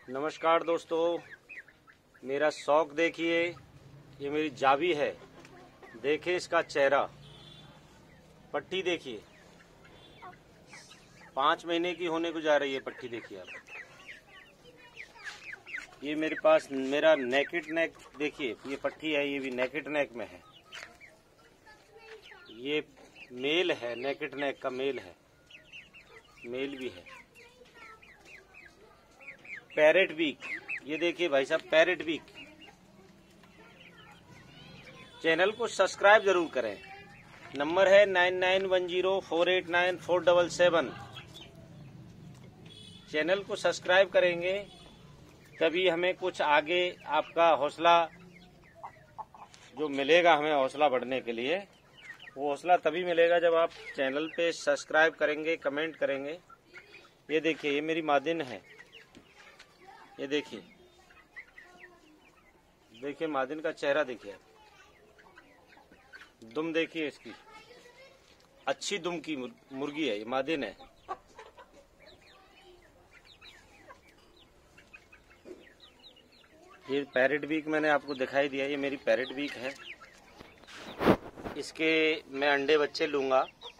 नमस्कार दोस्तों, मेरा शौक देखिए। ये मेरी जाबी है। देखिए इसका चेहरा, पट्टी देखिए, 5 महीने की होने को जा रही है पट्टी। देखिए आप, ये मेरे पास मेरा नेकेड नेक देखिए, ये पट्टी है, ये भी नेकेड नेक में है। ये मेल है, नेकेड नेक का मेल है, मेल भी है। पैरेट बीक, ये देखिए भाई साहब, पैरेट बीक। चैनल को सब्सक्राइब जरूर करें। नंबर है 9910489477। चैनल को सब्सक्राइब करेंगे तभी हमें कुछ आगे आपका हौसला जो मिलेगा, हमें हौसला बढ़ने के लिए। वो हौसला तभी मिलेगा जब आप चैनल पे सब्सक्राइब करेंगे, कमेंट करेंगे। ये देखिए, ये मेरी मादिन है। ये देखिए, देखिए मादिन का चेहरा देखिए। दुम देखिए इसकी, अच्छी दुम की मुर्गी है, ये मादिन है। ये पैरेट बीक मैंने आपको दिखाई दिया, ये मेरी पैरेट बीक है। इसके मैं अंडे बच्चे लूंगा।